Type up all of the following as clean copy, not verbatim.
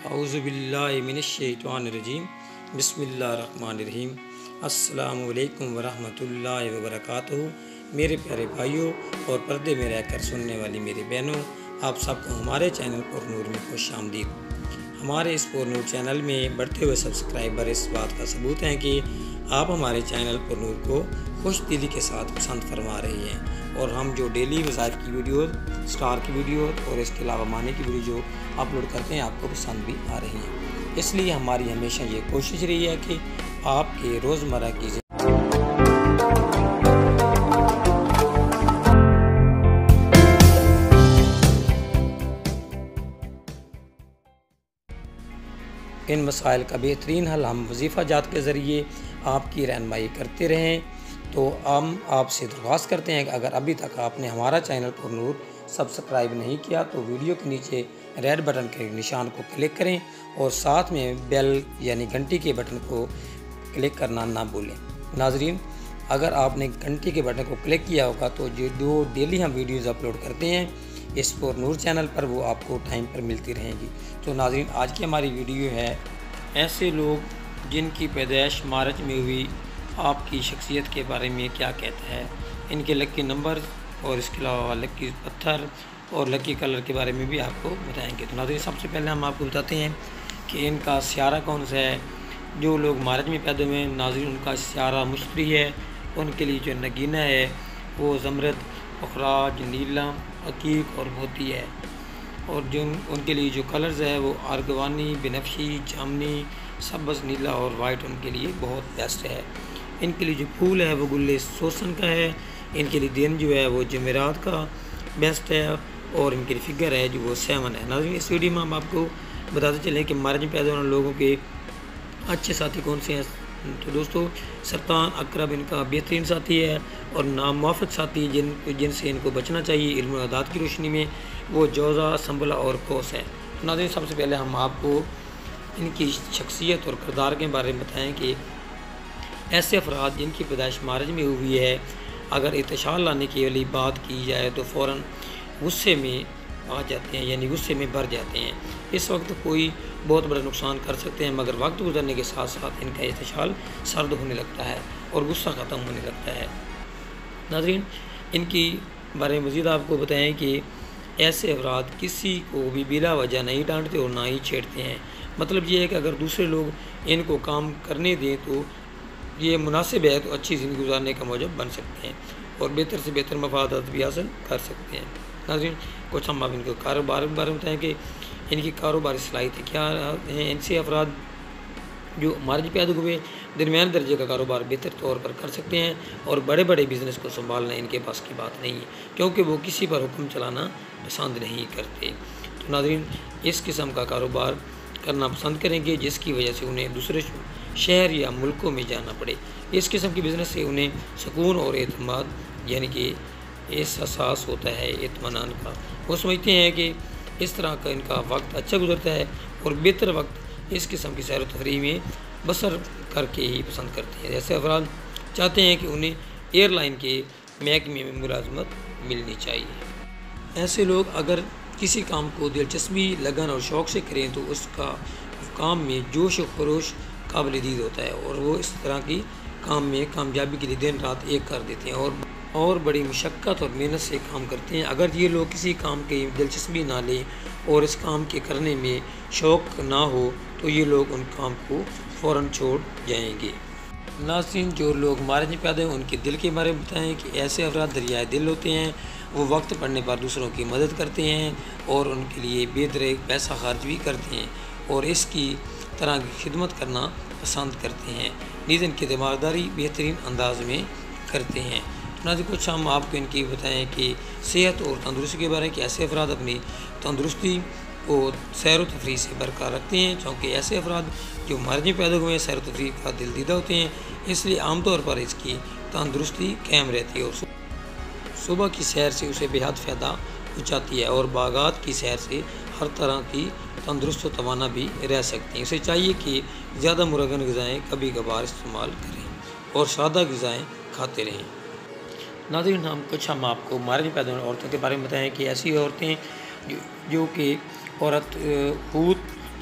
औज़ुबिल्लाहि मिनश्शैतानिर्रजीम बिस्मिल्लाहिर्रहमानिर्रहीम अस्सलामु अलैकुम वरहमतुल्लाहि वबरकातुहू। मेरे प्यारे भाइयों और पर्दे में रहकर सुनने वाली मेरी बहनों, आप सबको हमारे चैनल पुरनूर में खुशामदीद। हमारे इस पुरनूर चैनल में बढ़ते हुए सब्सक्राइबर इस बात का सबूत हैं कि आप हमारे चैनल पुरनूर को खुश दिली के साथ पसंद फरमा रही हैं और हम जो डेली वज़ाइफ की वीडियो, स्टार की वीडियो और इसके अलावा मानी की वीडियो जो अपलोड करते हैं आपको पसंद भी आ रही हैं। इसलिए हमारी हमेशा ये कोशिश रही है कि आपके रोज़मर्रा की इन मसाइल का बेहतरीन हल हम वजीफ़ा जात के ज़रिए आपकी रहनुमाई करते रहें। तो हम आपसे दरख्वास्त करते हैं कि अगर अभी तक आपने हमारा चैनल पुरनूर सब्सक्राइब नहीं किया तो वीडियो के नीचे रेड बटन के निशान को क्लिक करें और साथ में बेल यानी घंटी के बटन को क्लिक करना ना भूलें। नाजरीन, अगर आपने घंटी के बटन को क्लिक किया होगा तो जो डेली हम वीडियोज़ अपलोड करते हैं इस पुरनूर चैनल पर वो आपको टाइम पर मिलती रहेंगी। तो नाज़रीन, आज की हमारी वीडियो है ऐसे लोग जिनकी पैदाइश मार्च में हुई, आपकी शख्सियत के बारे में क्या कहता है, इनके लकी नंबर और इसके अलावा लकी पत्थर और लकी कलर के बारे में भी आपको बताएंगे। तो नाज़रीन, सबसे पहले हम आपको बताते हैं कि इनका सियारा कौन सा है। जो लोग मार्च में पैदा हुए हैं नाज़रीन, उनका सियारा मुश्तरी है। उनके लिए जो नगीना है वो ज़मरद, अखराज, नीलम, अकीक और मोती है। और जो उनके लिए जो कलर्स है वो आर्गवानी, बिनफ्शी, जामनी, सब्ज़, नीला और वाइट उनके लिए बहुत बेस्ट है। इनके लिए जो फूल है वो गुल्ले सोसन का है। इनके लिए दिन जो है वो जमेरात का बेस्ट है और इनकी फिगर है जो वो 7 है। नाज़रीन, इस वीडियो में हम आपको बताते चलें कि मार्च में पैदा होने लोगों के अच्छे साथी कौन से हैं। तो दोस्तों, सरतान अकरब इनका बेहतरीन साथी है और नामुवाफ़िक साथी जिनसे इनको बचना चाहिए इल्म आदात की रोशनी में वो जोज़ा, संबला और कोस है। तो नाज़रीन, सबसे पहले हम आपको इनकी शख्सियत और किरदार के बारे में बताएं कि ऐसे अफराद जिनकी पैदाइश मार्च में हुई है, अगर इत्तिशाल लाने की वाली बात की जाए तो फ़ौरन गुस्से में आ जाते हैं, यानी गुस्से में भर जाते हैं। इस वक्त कोई बहुत बड़ा नुकसान कर सकते हैं, मगर वक्त गुजरने के साथ साथ इनका इत्तिशाल सर्द होने लगता है और गुस्सा ख़त्म होने लगता है। नाज़रीन, इनकी बारे में मज़ीद आपको बताएं कि ऐसे अफराद किसी को भी बिला वजह नहीं डांटते और ना ही छेड़ते हैं। मतलब ये है कि अगर दूसरे लोग इनको काम करने दें तो ये मुनासिब है तो अच्छी ज़िंदगी गुजारने का मौजब बन सकते हैं और बेहतर से बेहतर मफादात भी हासिल कर सकते हैं। नाज़रीन, कुछ हम आप इनको कारोबार के बारे में बताएँ कि इनकी कारोबारी सलाहियतें क्या हैं। इनसे अफराद जो मार्च पैदा हुए दरमियान दर्जे का कारोबार बेहतर तौर पर कर सकते हैं और बड़े बड़े बिज़नेस को संभालना इनके पास की बात नहीं है, क्योंकि वो किसी पर हुक्म चलाना पसंद नहीं करते। तो नाज़रीन, इस किस्म का कारोबार करना पसंद करेंगे जिसकी वजह से उन्हें दूसरे शहर या मुल्कों में जाना पड़े। इस किस्म के बिज़नेस से उन्हें सुकून और एतमाद यानी कि एहसास होता है इत्मीनान का। वो समझते हैं कि इस तरह का इनका वक्त अच्छा गुजरता है और बेहतर वक्त इस किस्म की सैर व तफरीह में बसर करके ही पसंद करते हैं। ऐसे अफराद चाहते हैं कि उन्हें एयरलाइन के महकमे में मुलाजमत मिलनी चाहिए। ऐसे लोग अगर किसी काम को दिलचस्पी, लगन और शौक़ से करें तो उसका काम में जोश और खरोश काबिल दीद होता है और वो इस तरह की काम में कामयाबी के लिए दिन रात एक कर देते हैं और बड़ी मुशक्क़त और मेहनत से काम करते हैं। अगर ये लोग किसी काम की दिलचस्पी ना लें और इस काम के करने में शौक़ ना हो तो ये लोग उन काम को फ़ौरन छोड़ जाएंगे। नाज़रीन, जो लोग मार्च में पैदा हैं उनके दिल के बारे में बताएं कि ऐसे अफराद दरियाए दिल होते हैं। वो वक्त पड़ने पर दूसरों की मदद करते हैं और उनके लिए बेदरेक पैसा खर्च भी करते हैं और इसकी तरह की खिदमत करना पसंद करते हैं। नीज़ इनकी ईमानदारी बेहतरीन अंदाज में करते हैं। नाज़रीन, कुछ हम आपको इनकी बताएं कि सेहत और तंदुरुस्ती के बारे में कि ऐसे अफराद अपनी तंदुरुस्ती को सैर व तफरीह से बरकरार रखते हैं, क्योंकि ऐसे अफराद जो मार्च में पैदा हुए हैं सैर व तफरीह का दिल दीदा होते हैं, इसलिए आमतौर पर इसकी तंदुरुस्ती कायम रहती है और सुबह की सैर से उसे बेहद फ़ायदा पहुँचाती है और बागात की सैर से हर तरह की तंदुरुस्त व तवाना भी रह सकती हैं। उसे चाहिए कि ज़्यादा मुरगन ग़िज़ाएँ कभी कभार इस्तेमाल करें और सादा ग़िज़ाएँ खाते रहें। नाज़रीन, हम आपको मार्च में पैदा होने औरतों के बारे में बताएं कि ऐसी औरतें जो कि औरत खूद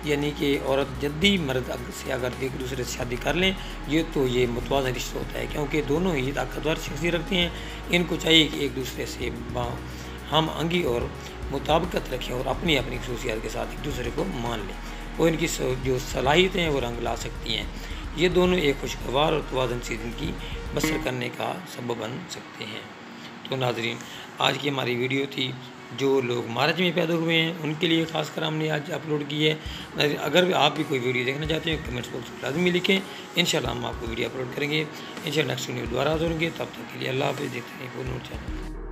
यानी कि औरत जल्दी मर्द से अगर एक दूसरे से शादी कर लें ये मुतवाज़न रिश्ता होता है, क्योंकि दोनों ही ताकतवर शख्सियत रखते हैं। इनको चाहिए कि एक दूसरे से हम अंगी और मुताबिकत रखें और अपनी अपनी खसूसियात के साथ एक दूसरे को मान लें। वो इनकी जो सलाहियतें हैं वो रंग ला सकती हैं। ये दोनों एक खुशगवार और तवाज़ुन सी ज़िंदगी बसर करने का सबब बन सकते हैं। तो नाज़रीन, आज की हमारी वीडियो थी, जो लोग मार्च में पैदा हुए हैं उनके लिए ख़ासकर हमने आज अपलोड की है। अगर आप भी कोई वीडियो देखना चाहते हैं कमेंट्स बॉक्स में लाजमी लिखें, इंशाल्लाह हम आपको वीडियो अपलोड करेंगे। इंशाल्लाह नेक्स्ट वीडियो दोबारा हाज़िर होंगे। तब तक के लिए अल्लाह हाफ़िज़। देखते हैं पुरनूर चैनल।